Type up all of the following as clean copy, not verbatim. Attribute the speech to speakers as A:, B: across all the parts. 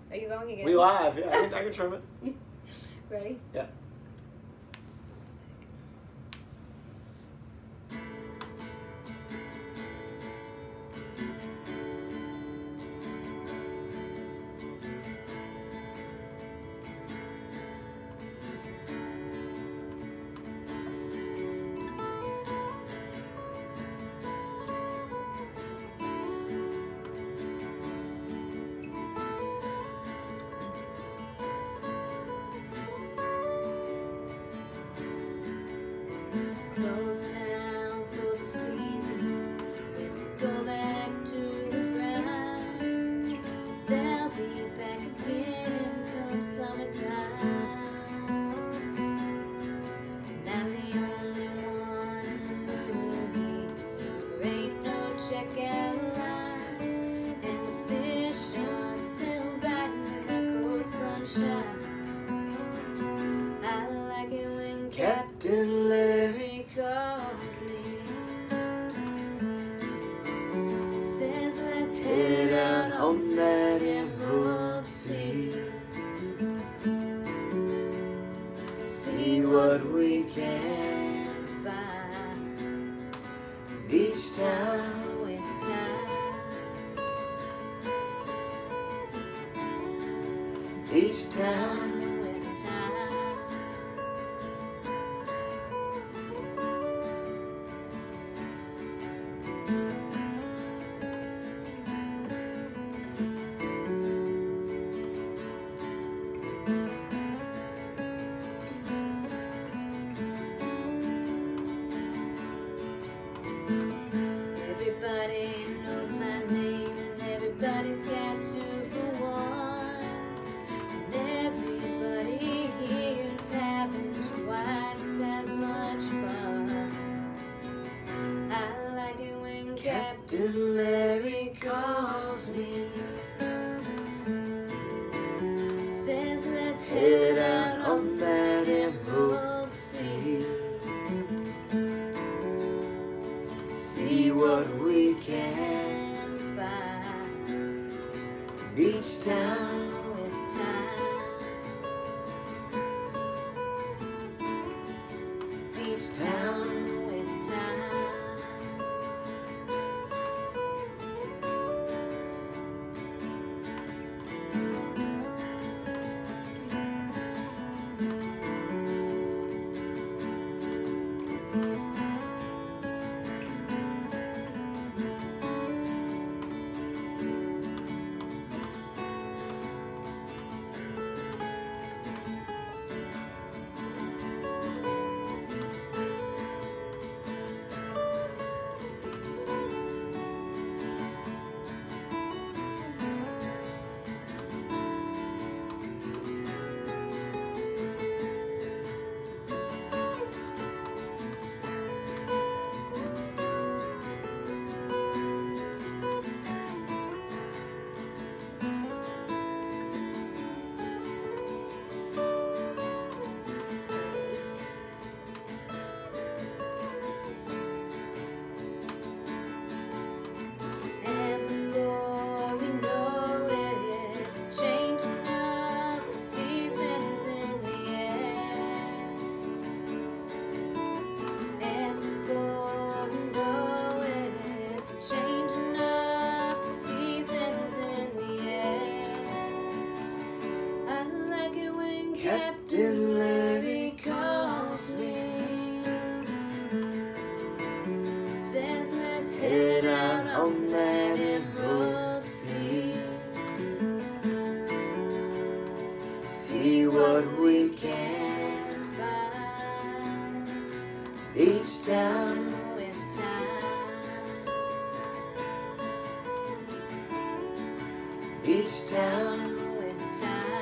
A: Are you going again?
B: We live. Yeah, I can trim it.
A: Ready?
B: Yeah.
A: Close down for the season. When we go back to the ground, they'll be back again come summertime. And I'm the only one in the movie. There ain't no checkout line, and the fish are still biting in the cold sunshine. I like it when
B: Captain Larry
A: calls me, says let's
B: head
A: head
B: out
A: out
B: on that
A: emerald
B: emerald
A: sea.
B: sea. See what we can
A: Find
B: each town.
A: with time.
B: Each town.
A: With time. Everybody knows my name, and everybody's got two for one. And everybody here is having twice as much fun. I like it when
B: Captain Larry calls me,
A: says let's
B: head
A: head
B: out
A: out
B: on that emerald
A: emerald sea.
B: sea. See what we can
A: Find
B: each town.
A: with time. Each town with time. And before we know it, changing of the seasons in the air. And before we know it, changing of the seasons in the air. I like it when
B: Captain Larry calls me,
A: says let's
B: head
A: head
B: out
A: out
B: on that emerald
A: emerald sea.
B: See what we can
A: Find
B: each town.
A: with time.
B: Each town.
A: With time.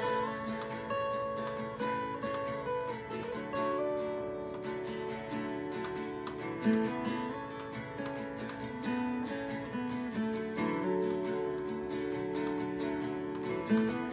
B: Thank you.